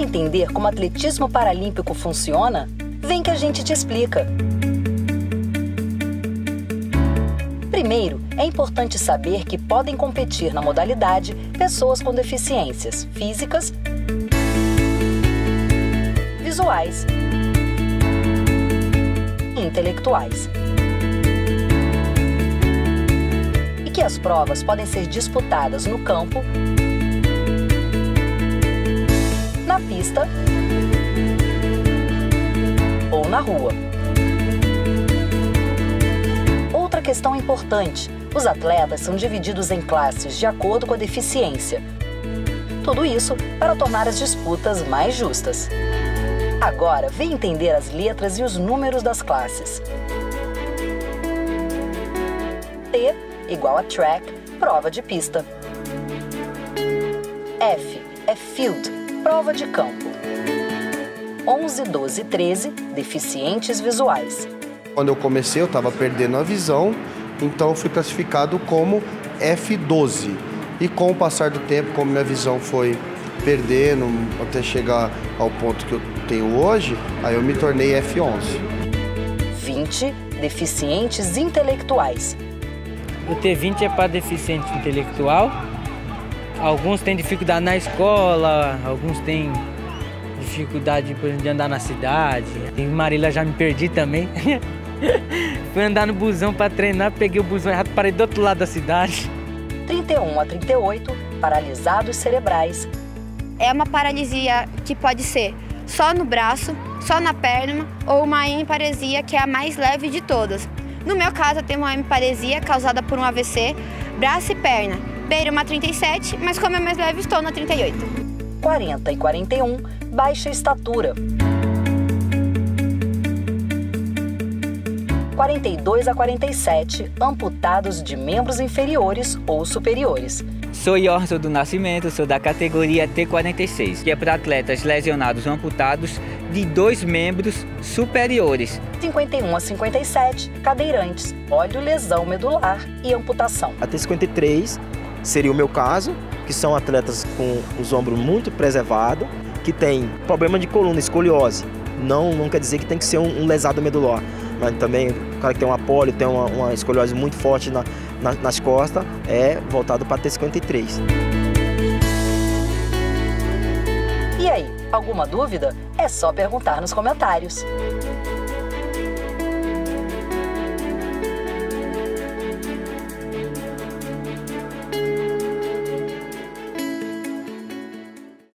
entender como o atletismo paralímpico funciona? Vem que a gente te explica. Primeiro, é importante saber que podem competir na modalidade pessoas com deficiências físicas, visuais e intelectuais. E que as provas podem ser disputadas no campo, na pista ou na rua. Outra questão importante: os atletas são divididos em classes de acordo com a deficiência. Tudo isso para tornar as disputas mais justas. Agora, vem entender as letras e os números das classes. T igual a track, prova de pista. F é field, prova de campo. 11, 12 e 13, deficientes visuais. Quando eu comecei, eu estava perdendo a visão, então eu fui classificado como F12. E com o passar do tempo, como minha visão foi perdendo até chegar ao ponto que eu tenho hoje, aí eu me tornei F11. 20, deficientes intelectuais. O T20 é para deficiente intelectual. Alguns têm dificuldade na escola, alguns têm dificuldade, por exemplo, de andar na cidade. Em Marília já me perdi também. Fui andar no busão para treinar, peguei o busão errado, parei do outro lado da cidade. 31 a 38, paralisados cerebrais. É uma paralisia que pode ser só no braço, só na perna ou uma hemiparesia, que é a mais leve de todas. No meu caso, eu tenho uma hemiparesia causada por um AVC, braço e perna. Beira uma 37, mas como é mais leve, estou na 38. 40 e 41, baixa estatura. 42 a 47, amputados de membros inferiores ou superiores. Sou Yorson do Nascimento, sou da categoria T46, que é para atletas lesionados ou amputados de 2 membros superiores. 51 a 57, cadeirantes, óleo, lesão medular e amputação. A T53 seria o meu caso, que são atletas com os ombros muito preservados, que tem problema de coluna, escoliose. Não quer dizer que tem que ser um lesado medular, mas também o cara que tem uma pólio, tem uma escoliose muito forte nas costas, é voltado para T53. E aí, alguma dúvida? É só perguntar nos comentários.